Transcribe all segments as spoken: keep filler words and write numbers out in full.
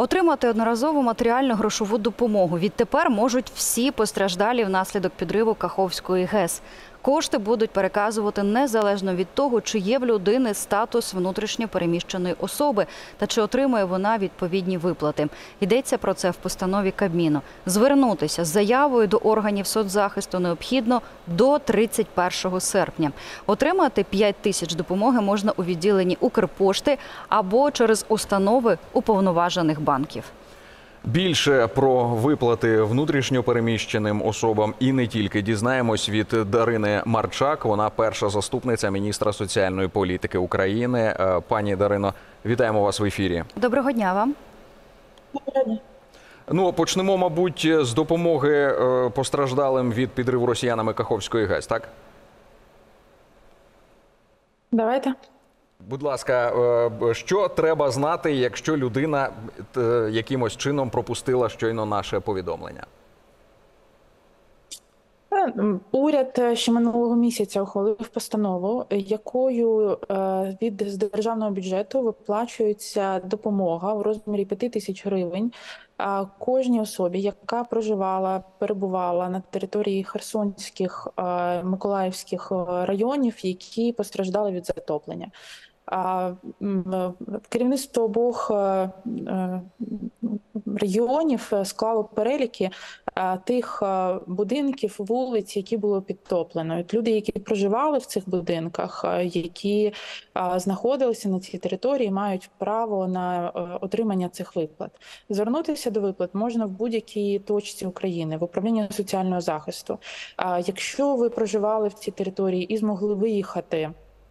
Отримати одноразову матеріально-грошову допомогу відтепер можуть всі постраждалі внаслідок підриву Каховської ГЕС. Кошти будуть переказувати незалежно від того, чи є в людини статус внутрішньо переміщеної особи та чи отримує вона відповідні виплати. Йдеться про це в постанові Кабміну. Звернутися з заявою до органів соцзахисту необхідно до тридцять першого серпня. Отримати п'ять тисяч допомоги можна у відділенні Укрпошти або через установи уповноважених банків. Більше про виплати внутрішньо переміщеним особам і не тільки дізнаємось від Дарини Марчак. Вона перша заступниця міністра соціальної політики України. Пані Дарино, вітаємо вас в ефірі. Доброго дня вам. Доброго дня. Ну, почнемо, мабуть, з допомоги постраждалим від підриву росіянами Каховської ГЕС, так? Давайте. Будь ласка, що треба знати, якщо людина якимось чином пропустила щойно наше повідомлення? Уряд ще минулого місяця ухвалив постанову, якою від з державного бюджету виплачується допомога у розмірі п'яти тисяч гривень кожній особі, яка проживала, перебувала на території Херсонських, Миколаївських районів, які постраждали від затоплення. Керівництво обох регіонів склало переліки тих будинків, вулиць, які було підтоплено. Люди, які проживали в цих будинках, які знаходилися на цій території, мають право на отримання цих виплат. Звернутися до виплат можна в будь-якій точці України, в управлінні соціального захисту. Якщо ви проживали в цій території і змогли виїхати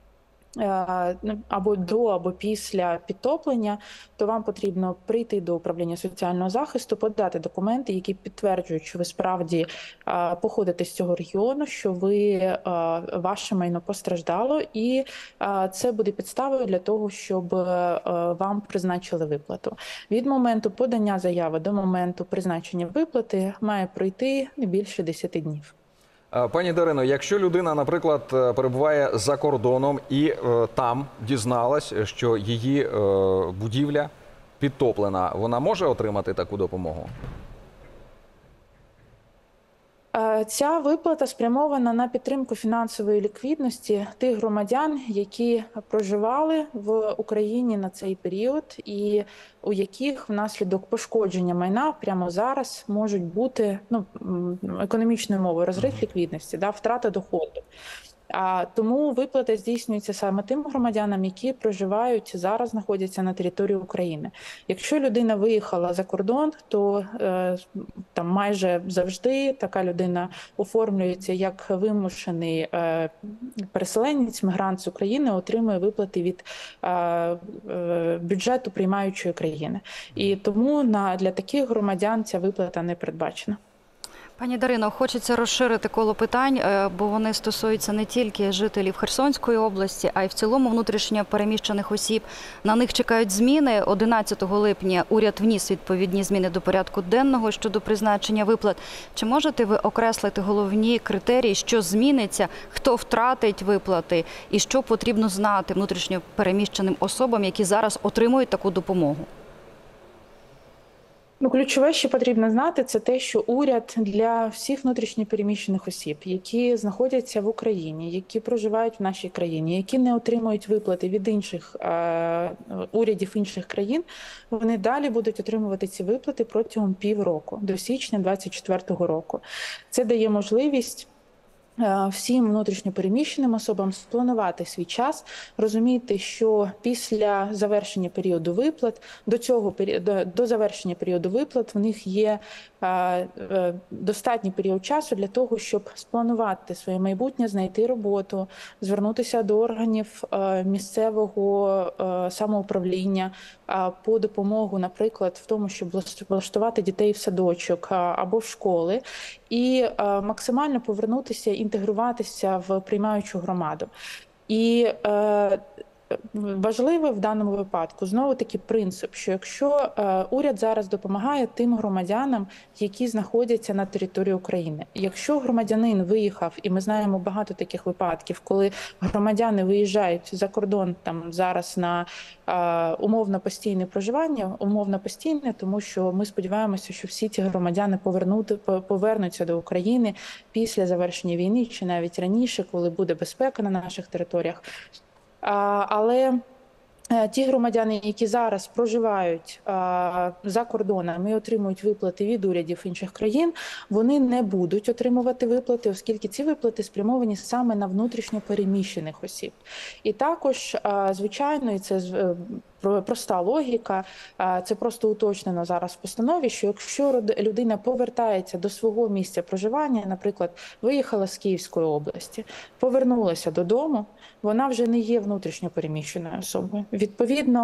або до, або після підтоплення, то вам потрібно прийти до управління соціального захисту, подати документи, які підтверджують, що ви справді походите з цього регіону, що ви, ваше майно постраждало, і це буде підставою для того, щоб вам призначили виплату. Від моменту подання заяви до моменту призначення виплати має пройти не більше десяти днів. Пані Дарино, якщо людина, наприклад, перебуває за кордоном і е, там дізналась, що її е, будівля підтоплена, вона може отримати таку допомогу? Ця виплата спрямована на підтримку фінансової ліквідності тих громадян, які проживали в Україні на цей період і у яких внаслідок пошкодження майна прямо зараз можуть бути, ну, економічною мовою, розрив ліквідності, да, втрата доходу. А тому виплата здійснюється саме тим громадянам, які проживають зараз, знаходяться на території України. Якщо людина виїхала за кордон, то е, там майже завжди така людина оформлюється як вимушений е, переселенець, мігрант з України, отримує виплати від е, е, бюджету приймаючої країни. І тому на, для таких громадян ця виплата не передбачена. Пані Дарино, хочеться розширити коло питань, бо вони стосуються не тільки жителів Херсонської області, а й в цілому внутрішньо переміщених осіб. На них чекають зміни. одинадцятого липня уряд вніс відповідні зміни до порядку денного щодо призначення виплат. Чи можете ви окреслити головні критерії, що зміниться, хто втратить виплати і що потрібно знати внутрішньо переміщеним особам, які зараз отримують таку допомогу? Ну, ключове, що потрібно знати, це те, що уряд для всіх внутрішньопереміщених осіб, які знаходяться в Україні, які проживають в нашій країні, які не отримують виплати від інших е, урядів інших країн, вони далі будуть отримувати ці виплати протягом півроку, до січня двадцять четвертого року. Це дає можливість всім внутрішньопереміщеним особам спланувати свій час, розуміти, що після завершення періоду виплат, до цього до, до завершення періоду виплат в них є е, е, достатній період часу для того, щоб спланувати своє майбутнє, знайти роботу, звернутися до органів е, місцевого е, самоуправління е, по допомогу, наприклад, в тому, щоб влаштувати дітей в садочок е, або в школи, і е, максимально повернутися, інтегруватися в приймаючу громаду. І е, важливий в даному випадку знову таки принцип, що якщо е, уряд зараз допомагає тим громадянам, які знаходяться на території України, якщо громадянин виїхав, і ми знаємо багато таких випадків, коли громадяни виїжджають за кордон там зараз на е, умовно постійне проживання, умовно постійне, тому що ми сподіваємося, що всі ці громадяни повернути повернуться до України після завершення війни чи навіть раніше, коли буде безпека на наших територіях. Але ті громадяни, які зараз проживають за кордоном і отримують виплати від урядів інших країн, вони не будуть отримувати виплати, оскільки ці виплати спрямовані саме на внутрішньо переміщених осіб. І також, звичайно, і це проста логіка, це просто уточнено зараз в постанові, що якщо людина повертається до свого місця проживання, наприклад, виїхала з Київської області, повернулася додому, вона вже не є внутрішньо переміщеною особою. Відповідно,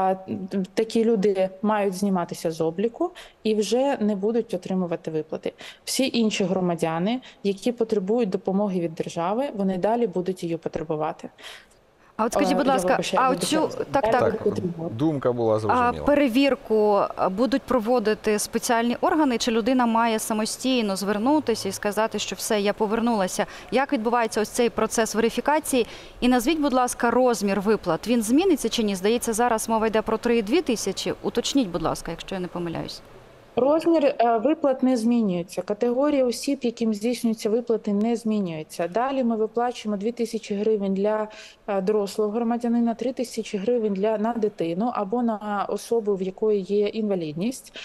такі люди мають зніматися з обліку і вже не будуть отримувати виплати. Всі інші громадяни, які потребують допомоги від держави, вони далі будуть її потребувати. А от скажіть, будь ласка, а оцю так, так, думка була зрозуміла. А перевірку будуть проводити спеціальні органи, чи людина має самостійно звернутися і сказати, що все, я повернулася? Як відбувається ось цей процес верифікації? І назвіть, будь ласка, розмір виплат. Він зміниться чи ні? Здається, зараз мова йде про три і дві тисячі. Уточніть, будь ласка, якщо я не помиляюсь. Розмір виплат не змінюється. Категорія осіб, яким здійснюються виплати, не змінюється. Далі ми виплачуємо дві тисячі гривень для дорослого громадянина, три тисячі гривень для, на дитину або на особу, в якої є інвалідність.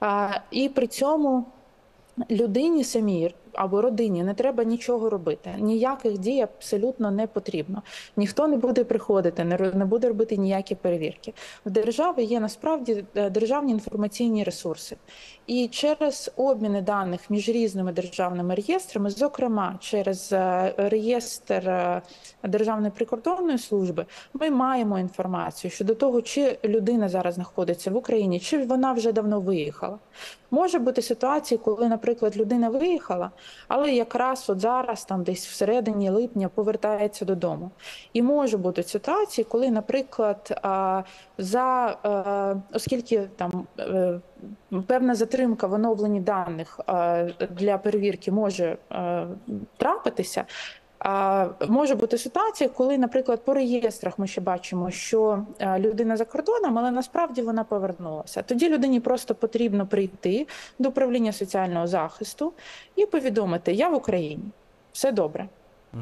І при цьому людині самій або родині не треба нічого робити. Ніяких дій абсолютно не потрібно. Ніхто не буде приходити, не буде робити ніякі перевірки. В держави є насправді державні інформаційні ресурси. І через обміни даних між різними державними реєстрами, зокрема через реєстр Державної прикордонної служби, ми маємо інформацію щодо того, чи людина зараз знаходиться в Україні, чи вона вже давно виїхала. Може бути ситуація, коли, наприклад, людина виїхала, але якраз от зараз, там десь всередині липня, повертається додому. І може бути ситуація, коли, наприклад, за, оскільки там певна затримка в оновленні даних для перевірки може трапитися, може бути ситуація, коли, наприклад, по реєстрах ми ще бачимо, що людина за кордоном, але насправді вона повернулася. Тоді людині просто потрібно прийти до управління соціального захисту і повідомити: я в Україні, все добре. Угу.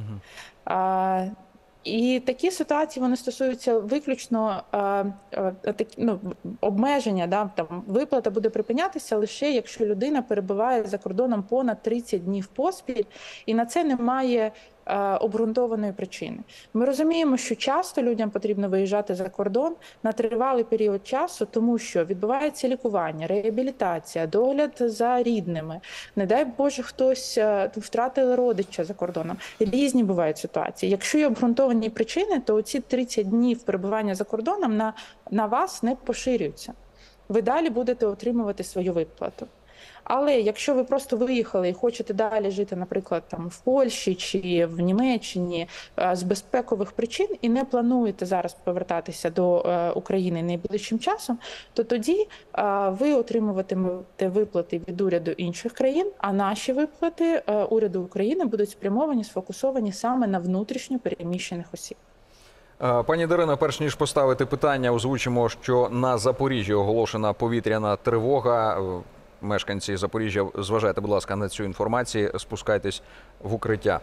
А, і такі ситуації, вони стосуються виключно а, а, так, ну, обмеження, да, там, виплата буде припинятися лише якщо людина перебуває за кордоном понад тридцять днів поспіль, і на це немає обґрунтованої причини. Ми розуміємо, що часто людям потрібно виїжджати за кордон на тривалий період часу, тому що відбувається лікування, реабілітація, догляд за рідними. Не дай Боже, хтось втратив родича за кордоном. Різні бувають ситуації. Якщо є обґрунтовані причини, то ці тридцять днів перебування за кордоном на, на вас не поширюються. Ви далі будете отримувати свою виплату. Але якщо ви просто виїхали і хочете далі жити, наприклад, там в Польщі чи в Німеччині з безпекових причин і не плануєте зараз повертатися до України найближчим часом, то тоді ви отримуватимете виплати від уряду інших країн, а наші виплати уряду України будуть спрямовані, сфокусовані саме на внутрішньо переміщених осіб. Пані Дарино, перш ніж поставити питання, озвучимо, що на Запоріжжі оголошена повітряна тривога. Мешканці Запоріжжя, зважайте, будь ласка, на цю інформацію, спускайтесь в укриття.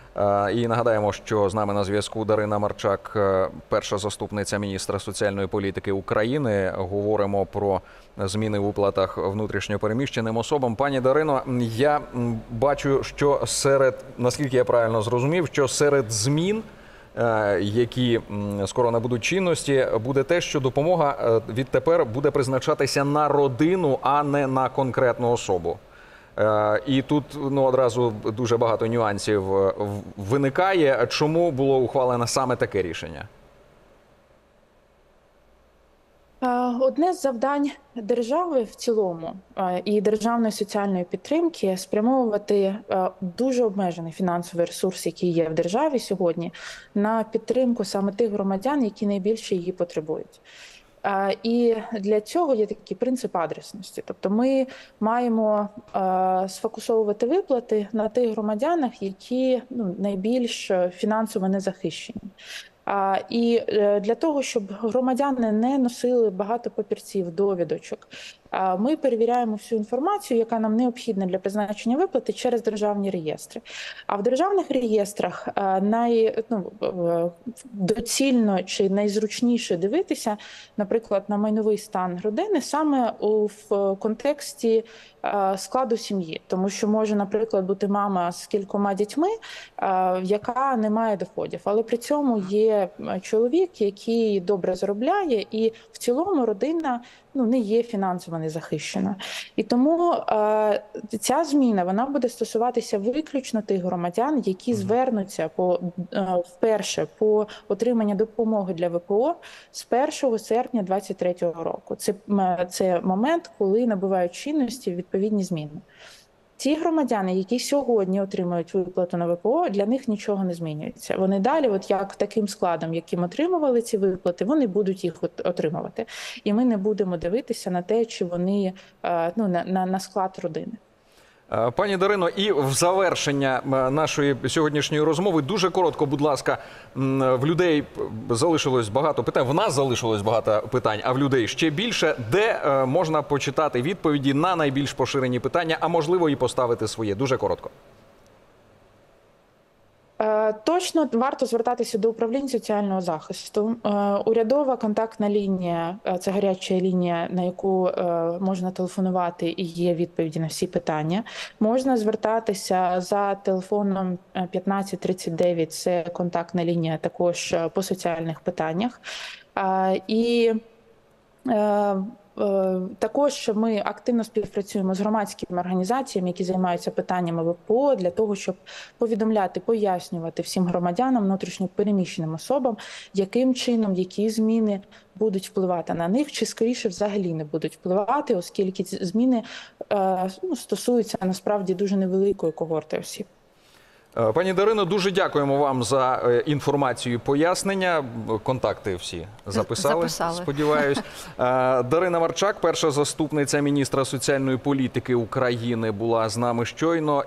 І нагадаємо, що з нами на зв'язку Дарина Марчак, перша заступниця міністра соціальної політики України. Говоримо про зміни в виплатах внутрішньо переміщеним особам. Пані Дарино, я бачу, що серед, наскільки я правильно зрозумів, що серед змін, які скоро набудуть чинності, буде те, що допомога відтепер буде призначатися на родину, а не на конкретну особу. І тут ну, одразу дуже багато нюансів виникає. Чому було ухвалено саме таке рішення? Е, Одне з завдань держави в цілому е, і державної соціальної підтримки спрямовувати е, дуже обмежений фінансовий ресурс, який є в державі сьогодні, на підтримку саме тих громадян, які найбільше її потребують. Е, І для цього є такий принцип адресності. Тобто ми маємо е, сфокусовувати виплати на тих громадянах, які ну, найбільш фінансово незахищені. А, І е, для того, щоб громадяни не носили багато папірців, довідочок, а, ми перевіряємо всю інформацію, яка нам необхідна для призначення виплати через державні реєстри. А в державних реєстрах а, най, ну, е, доцільно чи найзручніше дивитися, наприклад, на майновий стан родини саме у в контексті е, складу сім'ї. Тому що може, наприклад, бути мама з кількома дітьми, е, яка не має доходів, але при цьому є чоловік, який добре заробляє, і в цілому родина ну, не є фінансово незахищена. І тому е, ця зміна вона буде стосуватися виключно тих громадян, які звернуться по, е, вперше по отримання допомоги для ВПО з першого серпня двадцять третього року. Це, це момент, коли набувають чинності відповідні зміни. Ті громадяни, які сьогодні отримують виплату на ВПО, для них нічого не змінюється. Вони далі, от як таким складом, яким отримували ці виплати, вони будуть їх отримувати. І ми не будемо дивитися на те, чи вони ну, на, на, на склад родини. Пані Дарино, і в завершення нашої сьогоднішньої розмови дуже коротко, будь ласка, в людей залишилось багато питань, в нас залишилось багато питань, а в людей ще більше. Де можна почитати відповіді на найбільш поширені питання, а можливо і поставити своє? Дуже коротко. Точно варто звертатися до управління соціального захисту. Урядова контактна лінія – це гаряча лінія, на яку можна телефонувати і є відповіді на всі питання. Можна звертатися за телефоном п'ятнадцять тридцять дев'ять, це контактна лінія також по соціальних питаннях. І також ми активно співпрацюємо з громадськими організаціями, які займаються питаннями ВПО, для того, щоб повідомляти, пояснювати всім громадянам, внутрішньо переміщеним особам, яким чином, які зміни будуть впливати на них, чи скоріше взагалі не будуть впливати, оскільки ці зміни ну, стосуються насправді дуже невеликої когорти осіб. Пані Дарино, дуже дякуємо вам за інформацію і пояснення. Контакти всі записали, записали. Сподіваюсь. Дарина Марчак, перша заступниця міністра соціальної політики України, була з нами щойно.